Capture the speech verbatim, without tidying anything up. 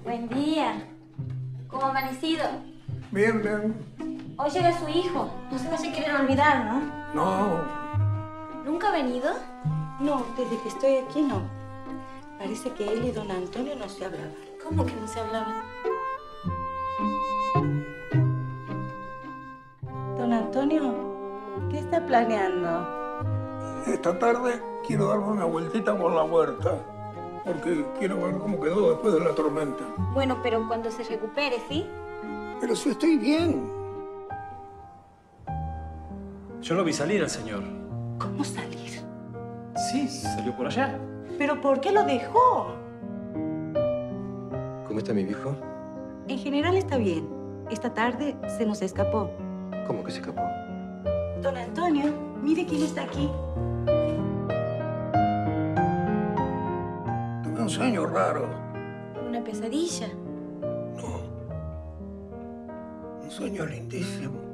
Buen día. ¿Cómo ha amanecido? Bien, bien. Hoy llega su hijo. No se vaya a querer olvidar, ¿no? No. ¿Nunca ha venido? No, desde que estoy aquí no. Parece que él y don Antonio no se hablaban. ¿Cómo que no se hablaban? Don Antonio, ¿qué está planeando? Esta tarde quiero darme una vueltita por la huerta, porque quiero ver cómo quedó después de la tormenta. Bueno, pero cuando se recupere, ¿sí? Pero si estoy bien. Yo lo vi salir al señor. ¿Cómo salir? Sí, salió por allá. ¿Pero por qué lo dejó? ¿Cómo está mi viejo? En general está bien. Esta tarde se nos escapó. ¿Cómo que se escapó? Don Antonio, mire quién está aquí. Tuve un sueño raro. Una pesadilla. No. Un sueño lindísimo.